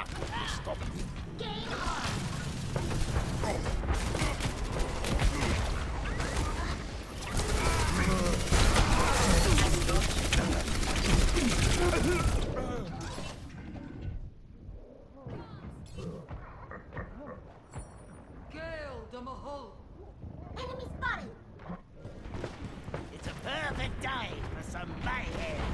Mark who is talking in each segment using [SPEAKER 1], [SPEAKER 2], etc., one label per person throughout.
[SPEAKER 1] Stop.
[SPEAKER 2] Game on!
[SPEAKER 3] Gale the Mahal!
[SPEAKER 2] Enemy spotted!
[SPEAKER 4] It's a perfect day for some mayhem.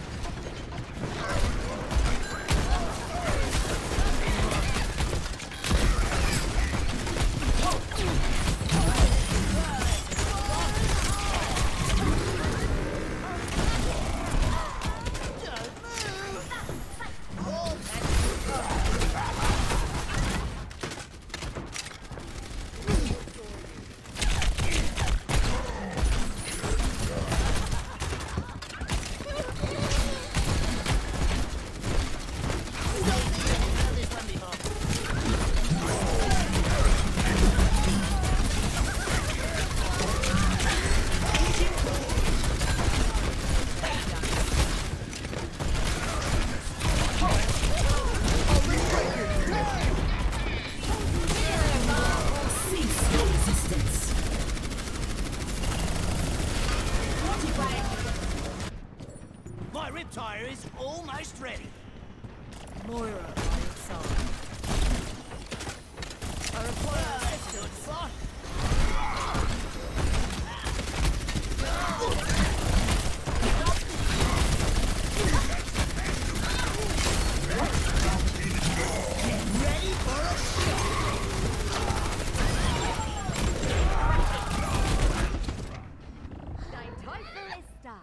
[SPEAKER 4] My riptire is almost ready.
[SPEAKER 3] Moira by your side. I require
[SPEAKER 4] That's a good spot. Ready for a shot.
[SPEAKER 2] Dein Teufel ist da!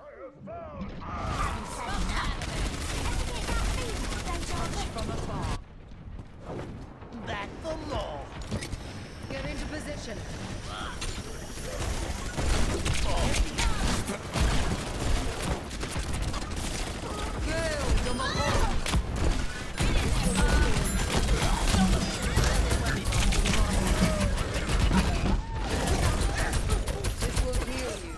[SPEAKER 3] from afar.
[SPEAKER 4] Back for more.
[SPEAKER 3] Get into position. Gale the Mahal! This will heal you.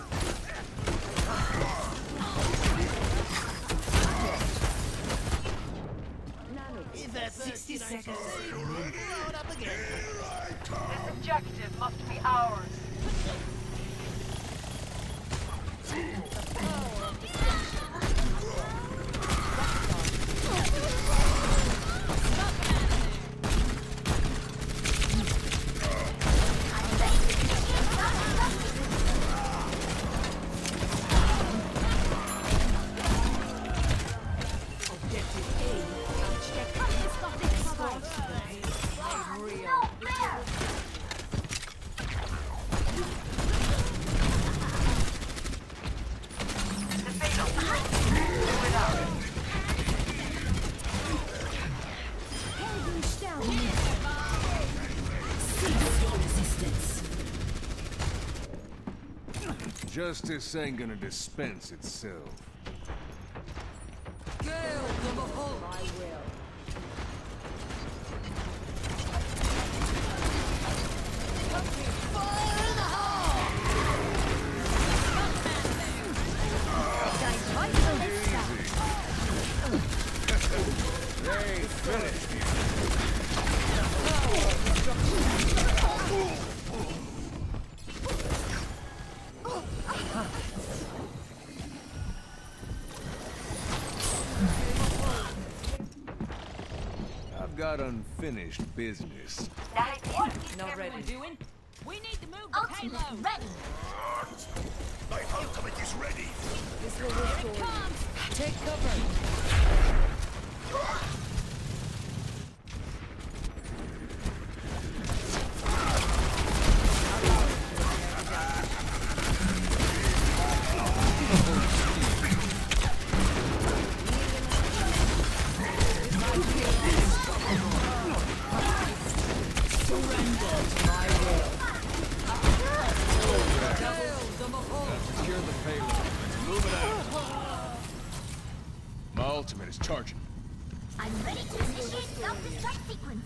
[SPEAKER 4] If that 60 seconds. Load up again.
[SPEAKER 3] This objective must be ours.
[SPEAKER 1] Justice ain't gonna dispense itself.
[SPEAKER 3] Gale the Mahal! I will.
[SPEAKER 1] Hey, finished. I've got unfinished business.
[SPEAKER 3] Not ready.
[SPEAKER 5] Doing? We need to move the
[SPEAKER 2] Ultimate
[SPEAKER 5] payload.
[SPEAKER 2] ready!
[SPEAKER 1] My ultimate is ready.
[SPEAKER 3] This will
[SPEAKER 5] Here
[SPEAKER 3] restore
[SPEAKER 5] it
[SPEAKER 3] you.
[SPEAKER 5] comes.
[SPEAKER 3] Take cover.
[SPEAKER 1] Secure the payload. Move it out. My ultimate is charging.
[SPEAKER 2] I'm ready to initiate self-destruct sequence!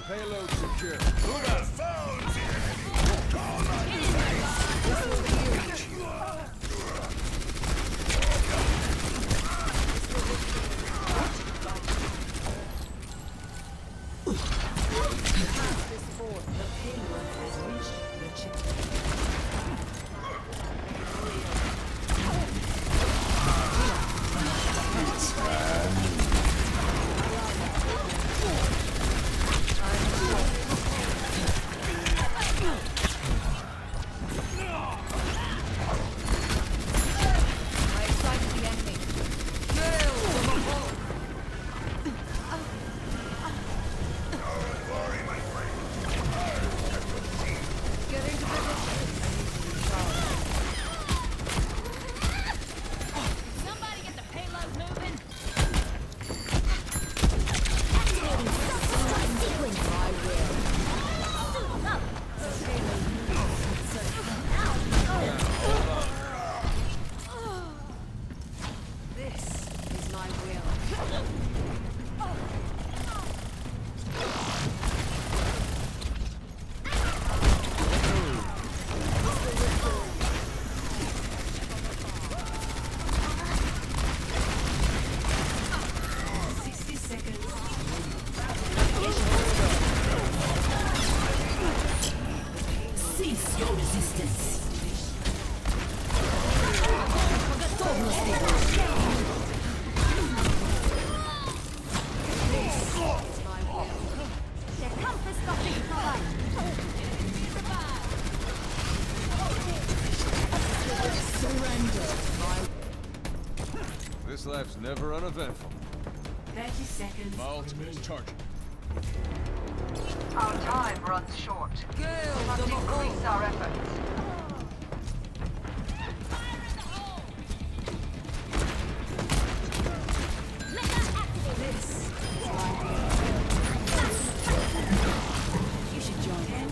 [SPEAKER 1] Payload secure. Move out.
[SPEAKER 5] Somebody get the payload moving.
[SPEAKER 3] This is my will.
[SPEAKER 6] Cease your resistance.
[SPEAKER 2] Der Kampf ist noch nicht vorbei.
[SPEAKER 1] This life's never uneventful.
[SPEAKER 6] 30 seconds.
[SPEAKER 1] My ultimate is charging.
[SPEAKER 7] Our time runs short. We must increase our efforts.
[SPEAKER 3] You should join in.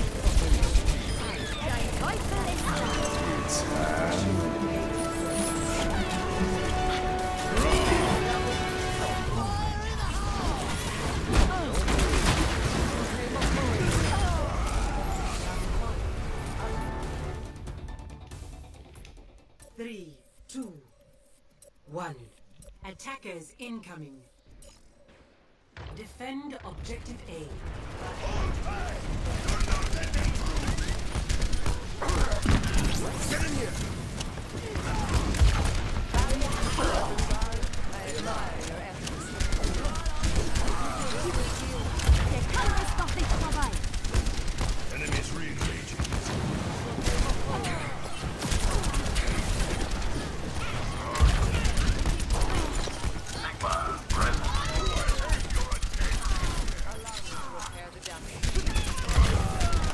[SPEAKER 6] Three, two, one. Attackers incoming. Defend objective A.
[SPEAKER 1] Get in here!
[SPEAKER 2] Der Kampf ist noch nicht vorbei.
[SPEAKER 1] Enemies re-engaging.
[SPEAKER 3] Repair the damage.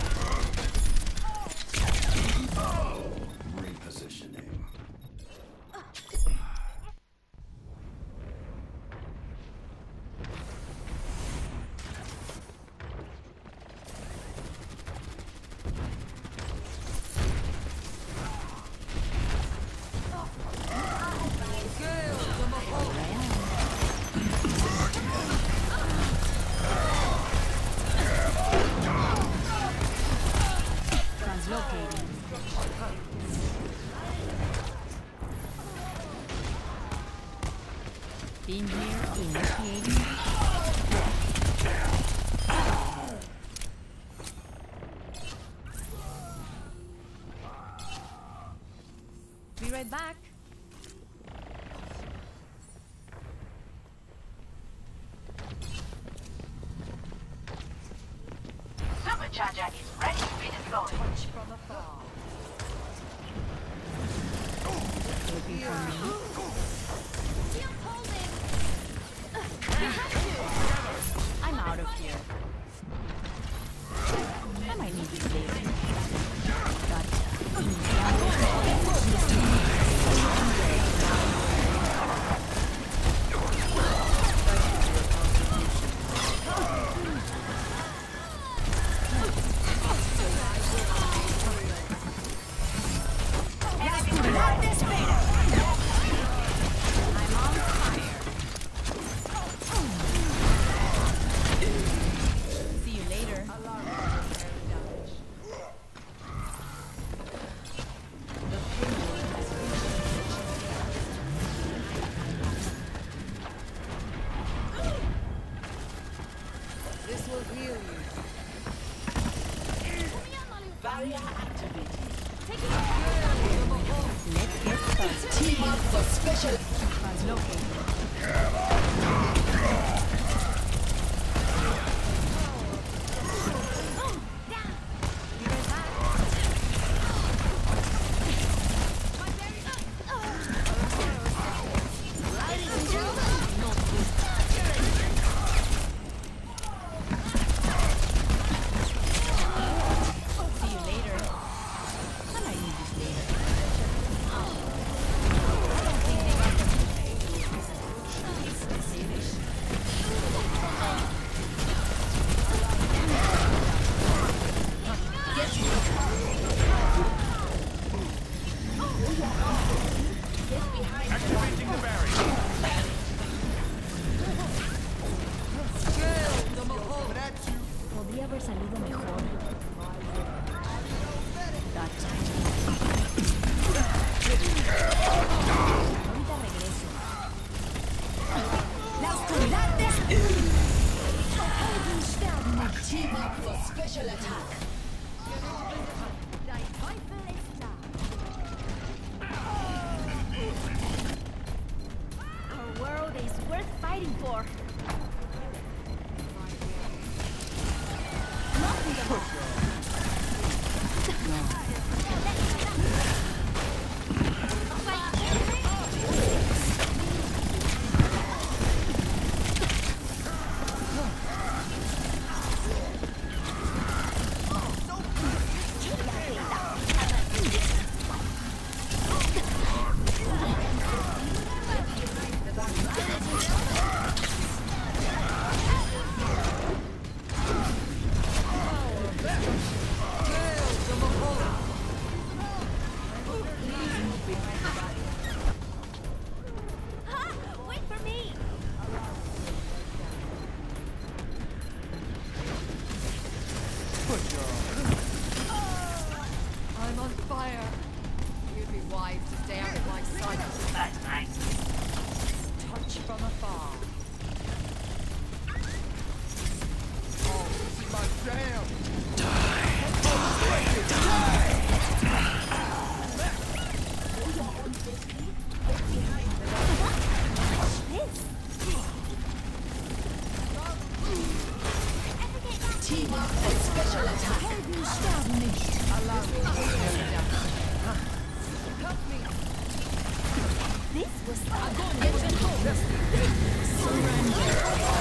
[SPEAKER 1] Repositioning.
[SPEAKER 2] Beam here, initiating. Be right back.
[SPEAKER 7] Supercharger is ready to be deployed.
[SPEAKER 3] From afar.
[SPEAKER 2] Looking for me?
[SPEAKER 5] Shield holding.
[SPEAKER 2] I'm out of here. I might need these later.
[SPEAKER 3] will heal you.
[SPEAKER 6] Barrier activated.
[SPEAKER 5] Let's get started.
[SPEAKER 6] Team up for special.
[SPEAKER 5] See you later. I might need this later. I don't think they got the
[SPEAKER 1] Activating the barrier.
[SPEAKER 5] Podría haber salido mejor. Gotcha. Ahorita regreso. La oscuridad
[SPEAKER 6] Team up for special attack.
[SPEAKER 5] Our world is worth fighting for. Wait for me.
[SPEAKER 3] I'm on fire. You'd be wise to stay out of my sight.
[SPEAKER 4] That's nice.
[SPEAKER 3] Touch from afar.
[SPEAKER 6] Team up for special attack.
[SPEAKER 5] This was surrender.